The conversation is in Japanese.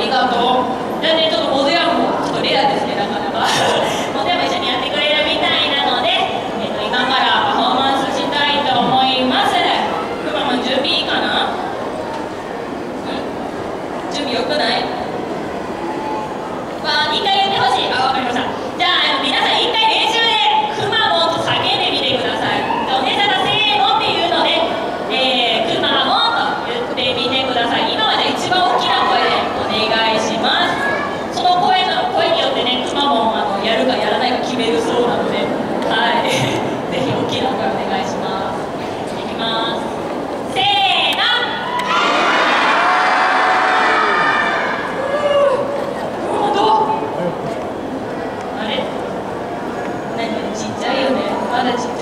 りがとう。じゃあね、ちょっとモズヤもちょっとレアですね、なかなか。モズヤも一緒にやってくれるみたいなので、今からパフォーマンスしたいと思います。くまモン準備いいかな？準備よくない？2回言ってほしい。わかりました。じゃあ、皆さん1回練習でくまモンと叫んでみてください。お姉さんがせーのっていうので、くまモンと言ってみてください。今はじゃあ一番大きな声でお願いします。その声によってね、くまモンやるかやらないか決めるそうなので、はい。ぜひ大きな声お願いします。いきます。せーの。あれ？何ちっちゃいよね。まだちっちゃい。